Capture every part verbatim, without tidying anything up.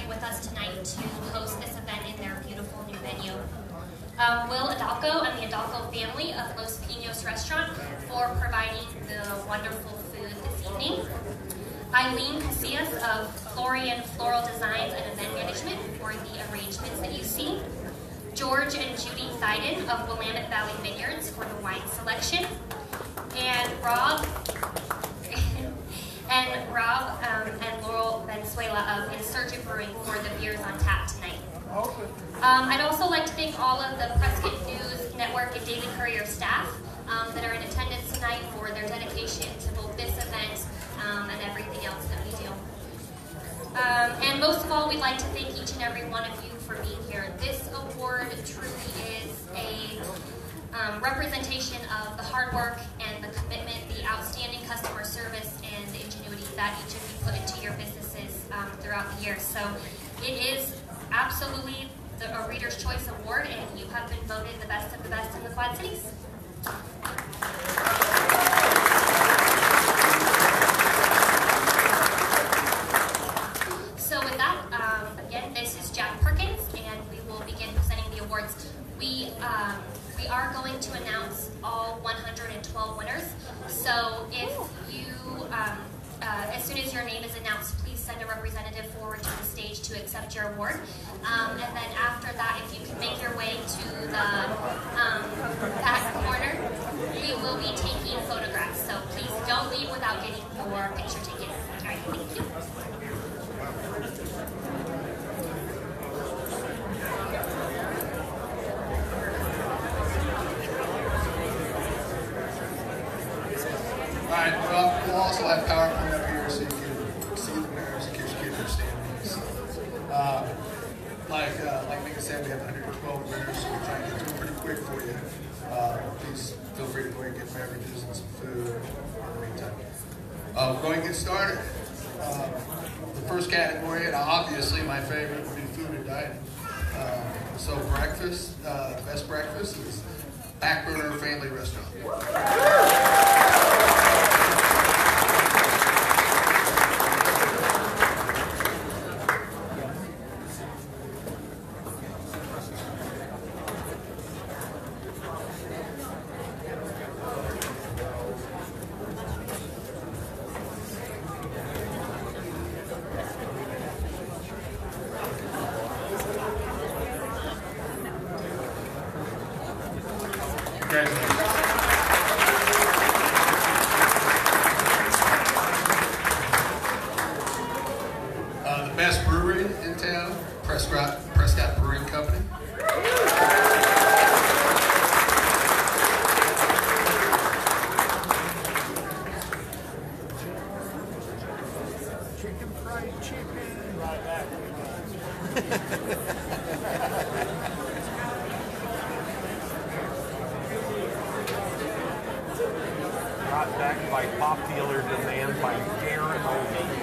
with us tonight to host this event in their beautiful new venue. Um, Will Adalco and the Adalco family of Los Pinos Restaurant for providing the wonderful food this evening. Eileen Casillas of Florian Floral Designs and Event Management for the arrangements that you see. George and Judy Thyden of Willamette Valley Vineyards for the wine selection. And Rob and Rob um, and Laurel Venezuela of Insurgent Brewing for the beers on tap tonight. Um, I'd also like to thank all of the Prescott News Network and Daily Courier staff um, that are in attendance tonight for their dedication to both this event um, and everything else that we do. Um, and most of all, we'd like to thank each and every one of you for being here. This award truly is a um, representation of the hard work and the commitment, the outstanding customer service, and the ingenuity that each of you put into your businesses um, throughout the year. So it is absolutely the, a Reader's Choice Award, and you have been voted the best of the best in the Quad Cities. So with that, um, again, this is Jack Perkins, and we will begin presenting the awards. We um, we are going to announce all one hundred twelve winners. So if you, um, uh, as soon as your name is announced, please send a representative forward to the stage to accept your award. Um, and then after that, if you can make your way to the um, back corner, we will be taking photographs. So please don't leave without getting your picture taken. All right, thank you. All right, well, we'll also have PowerPoint up here so you can see the winners in case you get their standings. Uh, like uh, like Mika said, we have one hundred twelve winners, so we'll try and get through pretty quick for you. Uh, please feel free to go ahead and get beverages and some food in the meantime. Uh, we're going to get started. Uh, the first category, and obviously my favorite, would be food and dining. Uh, so breakfast, uh, best breakfast is Backburner Family Restaurant. Uh, the best brewery in town, Prescott, Prescott Brewing Company. Chicken fried chicken. Right back. Brought back by popular demand by Darren Oldie.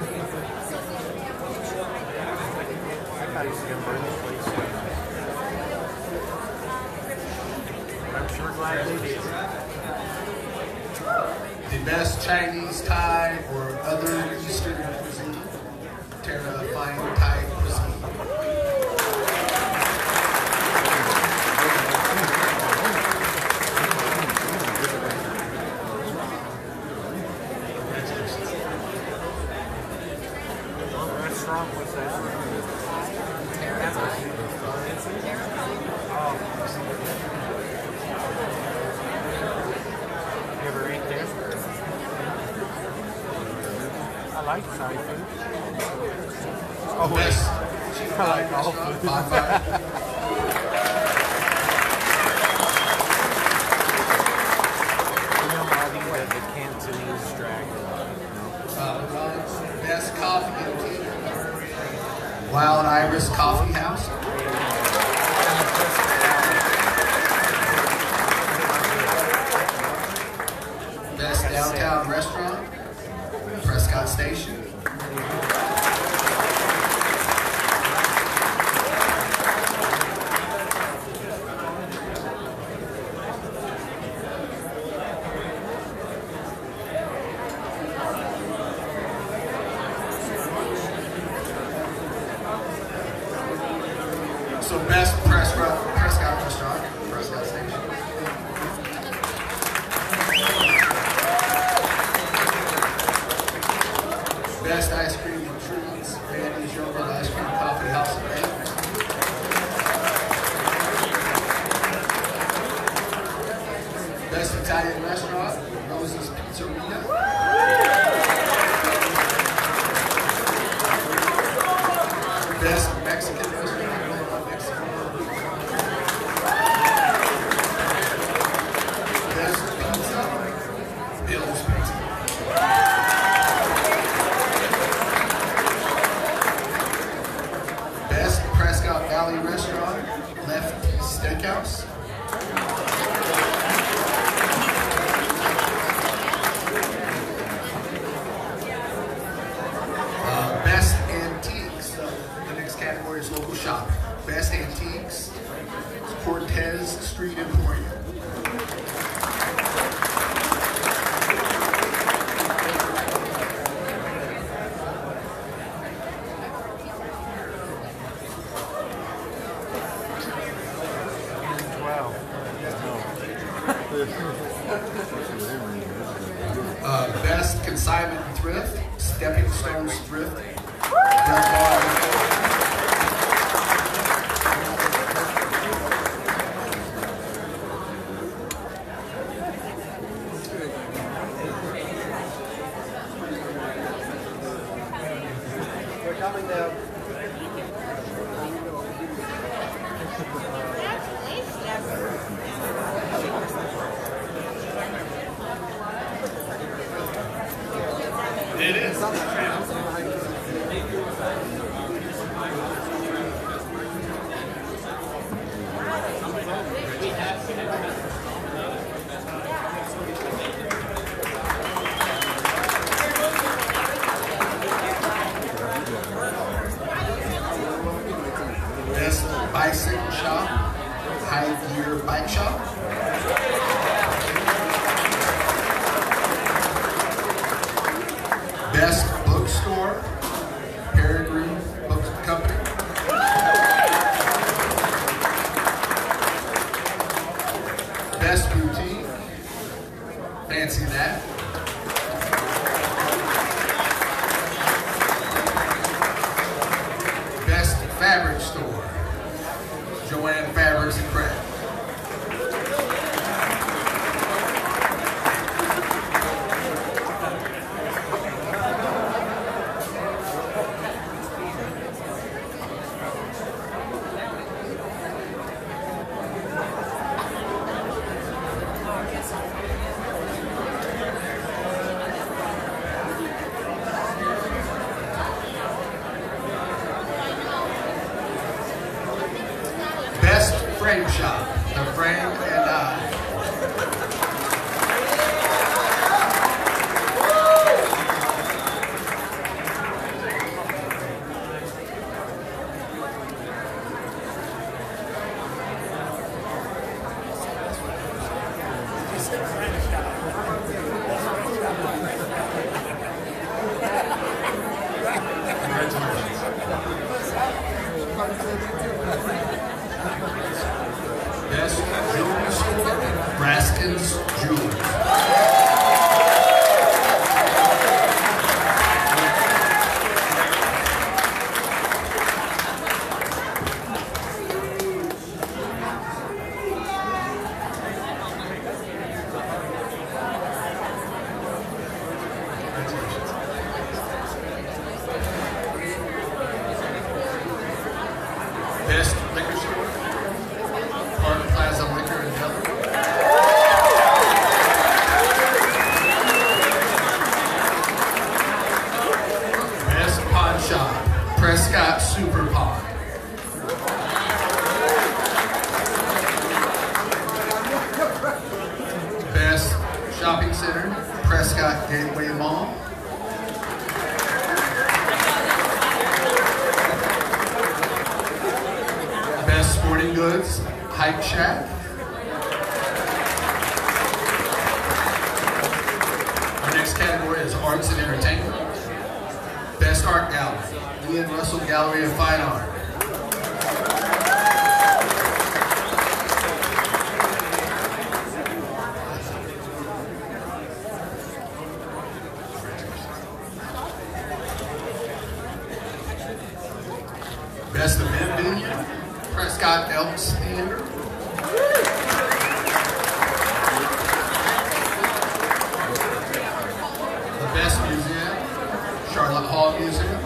I thought he was going to burn this place down. But I'm sure glad they did. The best Chinese, Thai, or other Eastern cuisine, Terra Fine Thai cuisine. What restaurant was that? Oh. You ever ate there? I like Thai food. Oh, wait. Best I like all food. Bonfire. You know, Marty, the, the Cantonese dragon. Uh, Ron's best coffee and tea. Wild Iris Coffee House. Best downtown restaurant, Prescott Station. So best Prescott, Prescott restaurant, Prescott Station. Best ice cream and treats, Vandy's Yogurt Ice Cream Coffee House and Bake. Best Italian restaurant, Rose's Pizzeria. Best Mexican restaurant, Mexico. Best pizza, Bill's Pizza. Best Prescott Valley restaurant, Lefty Steakhouse. Uh, best antiques, so the next category is local shopping. Best antiques, Cortez Street Emporium. Uh, best consignment and thrift, Stepping Stones Thrift. We're coming down. It is. Best bicycle shop, High Gear Bike Shop. Best bookstore, Peregrine Book Company. Best boutique, fancy that. Best fabric store, Joanne Fabrics and Craft. Best frame shop, The Frame and I. Best jewelry store, Raskin's Jewelry. Best liquor store, Park Plaza Liquor and Deli. Best pawn shop, Prescott Super Pawn. Best shopping center, Prescott Gateway Mall. Best sporting goods, Hike Shack. Our next category is arts and entertainment. Best art gallery, Ian Russell Gallery of Fine Art. Best event venue, Prescott Elks Theater. The best museum, Charlotte Hall Museum.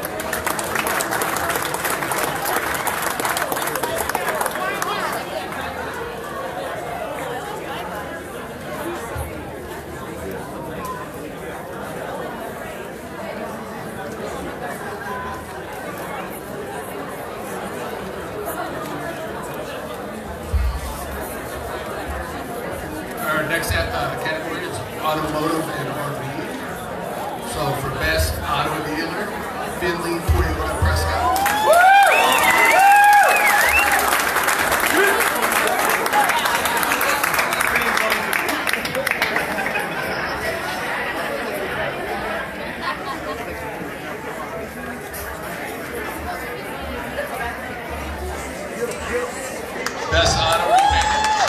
Our next uh, category is automotive and R V. So for best auto dealer, Findlay Subaru Prescott. Best auto repair.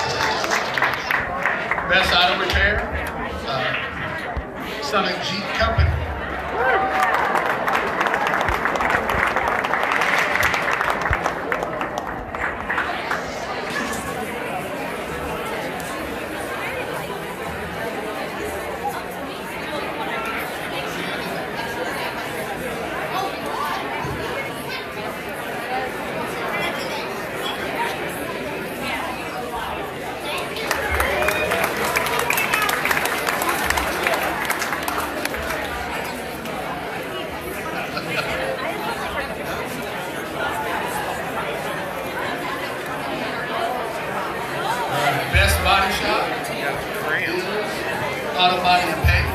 Best auto repair, uh, Summit Jeep Company. Best body shop, auto body and paint.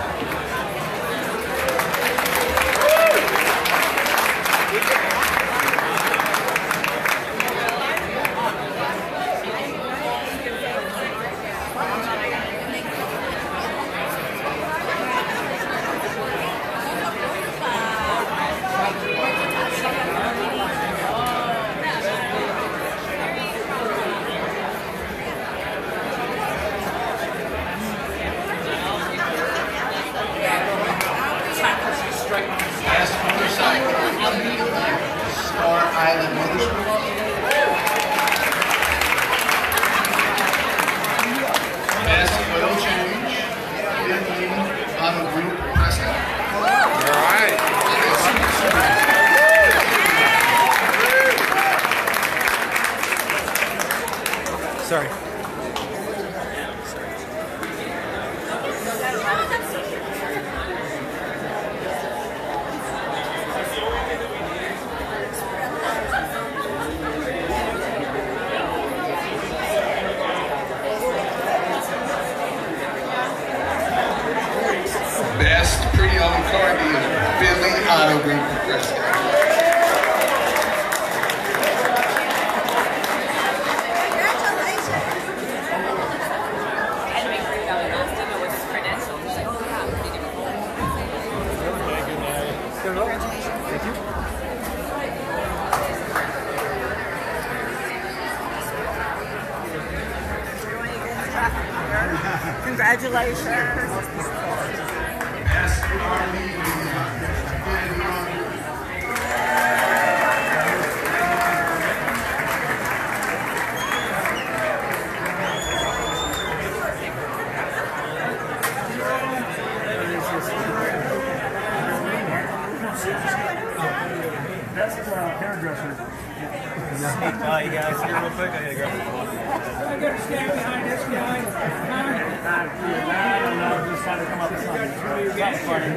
Best motorcycle, Star Island Motorsport. Best oil change, Findlay Auto Group Prescott. All right. Sorry. Best pre-owned car dealer, Findlay Auto Group Prescott. Congratulations. Best R V dealer, That's uh, hairdresser. Oh, you guys here real quick? I gotta grab it. I gotta stand behind this guy. I don't know, just trying to come up with something. That's funny.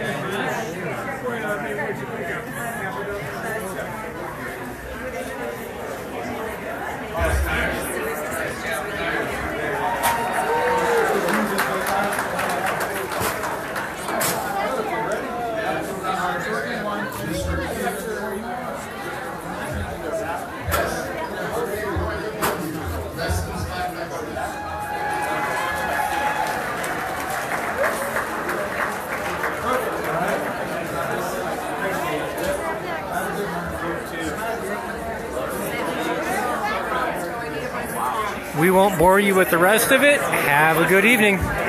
We won't bore you with the rest of it. Have a good evening.